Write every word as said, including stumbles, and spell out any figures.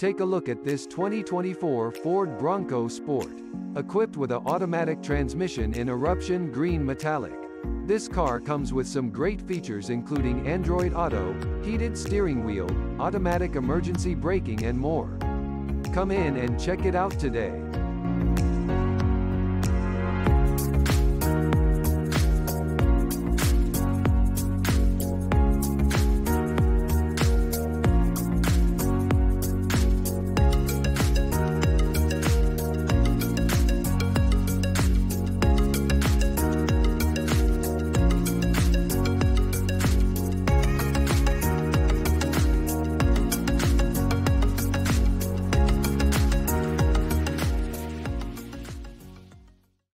Take a look at this twenty twenty-four Ford Bronco Sport. Equipped with an automatic transmission in eruption green metallic. This car comes with some great features including Android Auto, heated steering wheel, automatic emergency braking and more. Come in and check it out today.